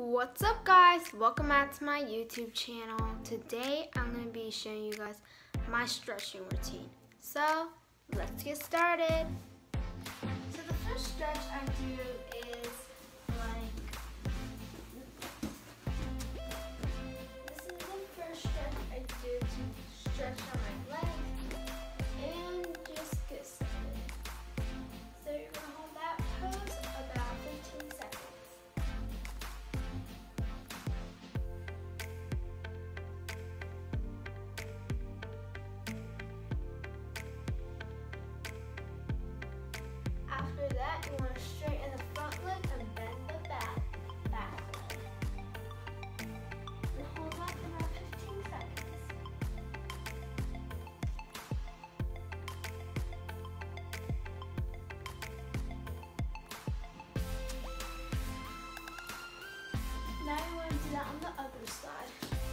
What's up guys, welcome back to my YouTube channel. Today I'm going to be showing you guys my stretching routine. So let's get started. So the first stretch I do is this is the first stretch I do to stretch on my legs and just get started. So you're going to hold that pose about 15 seconds. After that, you want to straighten the front leg and bend the back leg. And hold that for about 15 seconds. Now you want to do that on the other side.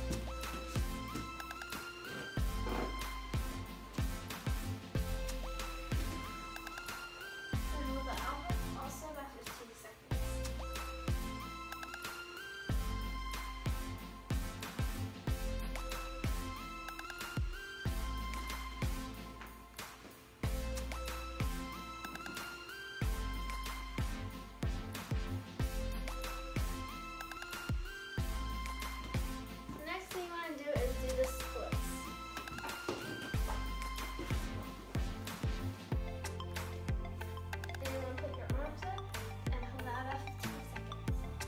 Also about 15 seconds. The next thing you want to do is do the splits. Then you want to put your arms up and hold that about 15 seconds.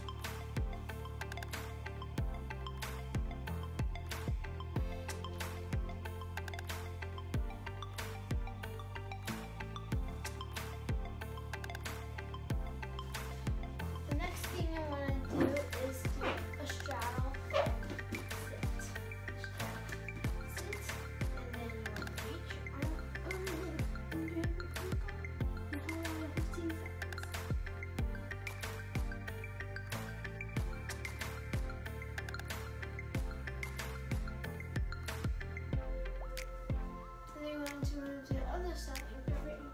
The next thing you want to do is do a straddle sit. Sit, and then you want to reach your arm over and hold it for 15 seconds. So then you want to move to the other side and get ready.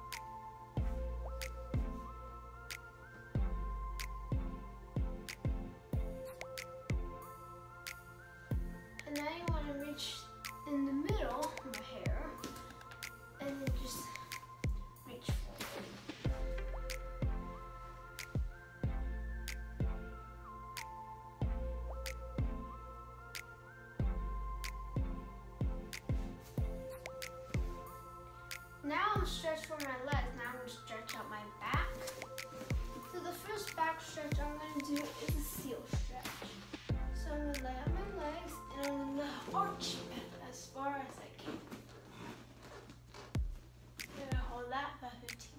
And now you want to reach in the middle of my hair and then just reach forward. Now I'm stretched for my legs. Now I'm going to stretch out my back. So the first back stretch I'm going to do is a seal stretch. So I'm going to lay out my legs and I'm going to arch back as far as I can. I'm going to hold that for 15 seconds.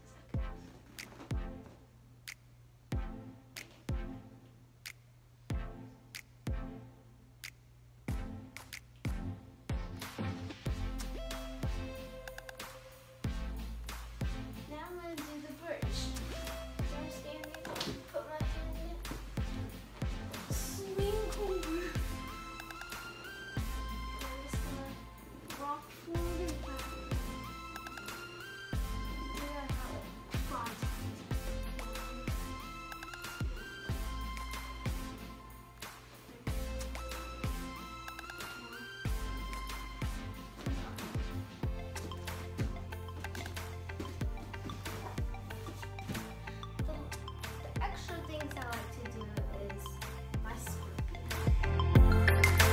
Now I'm going to do the bridge. So I'm standing, put my hand in it, swing over. And I'm just going to rock forward and back. Do that about 5 times. The extra things I like to do is my scorpion.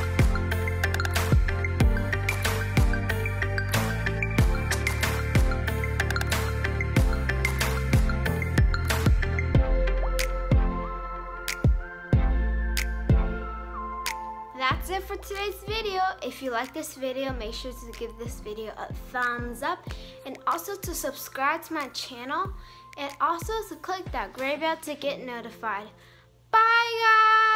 That's it for today's video. If you like this video, make sure to give this video a thumbs up and also to subscribe to my channel and also to click that gray bell to get notified. Bye guys!